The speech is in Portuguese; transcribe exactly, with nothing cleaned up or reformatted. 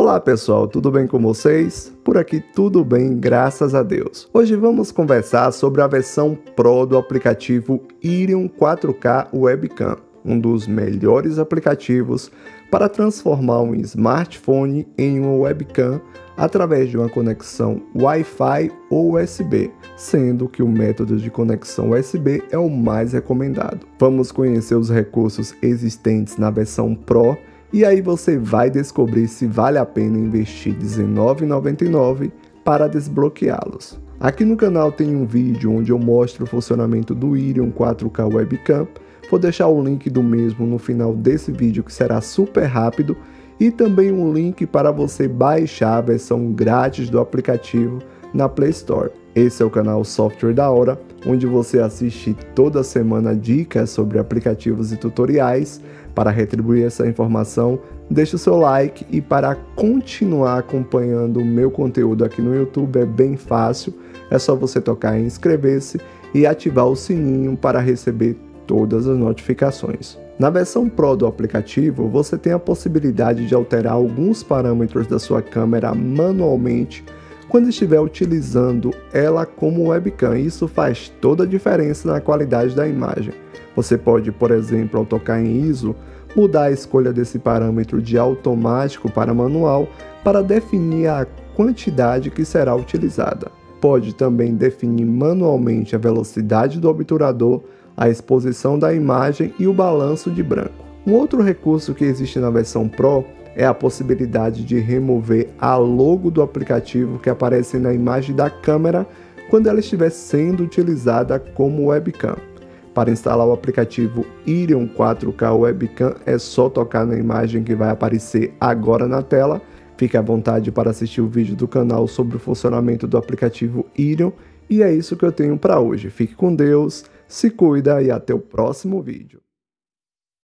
Olá pessoal, tudo bem com vocês? Por aqui tudo bem, graças a Deus. Hoje vamos conversar sobre a versão Pro do aplicativo Irion quatro K Webcam, um dos melhores aplicativos para transformar um smartphone em uma webcam através de uma conexão Wi-Fi ou U S B, sendo que o método de conexão U S B é o mais recomendado. Vamos conhecer os recursos existentes na versão Pro e aí você vai descobrir se vale a pena investir dezenove reais e noventa e nove centavos para desbloqueá-los. Aqui no canal tem um vídeo onde eu mostro o funcionamento do Irion quatro K Webcam. Vou deixar o link do mesmo no final desse vídeo, que será super rápido, e também um link para você baixar a versão grátis do aplicativo na Play Store. Esse é o canal Software da Hora, onde você assiste toda semana dicas sobre aplicativos e tutoriais. Para retribuir essa informação, deixe o seu like, e para continuar acompanhando o meu conteúdo aqui no YouTube é bem fácil, é só você tocar em inscrever-se e ativar o sininho para receber todas as notificações. Na versão Pro do aplicativo, você tem a possibilidade de alterar alguns parâmetros da sua câmera manualmente quando estiver utilizando ela como webcam. Isso faz toda a diferença na qualidade da imagem. Você pode, por exemplo, ao tocar em I S O, mudar a escolha desse parâmetro de automático para manual para definir a quantidade que será utilizada. Pode também definir manualmente a velocidade do obturador, a exposição da imagem e o balanço de branco. Um outro recurso que existe na versão Pro é a possibilidade de remover a logo do aplicativo que aparece na imagem da câmera quando ela estiver sendo utilizada como webcam. Para instalar o aplicativo Irion quatro K Webcam é só tocar na imagem que vai aparecer agora na tela. Fique à vontade para assistir o vídeo do canal sobre o funcionamento do aplicativo Irion. E é isso que eu tenho para hoje. Fique com Deus, se cuida e até o próximo vídeo.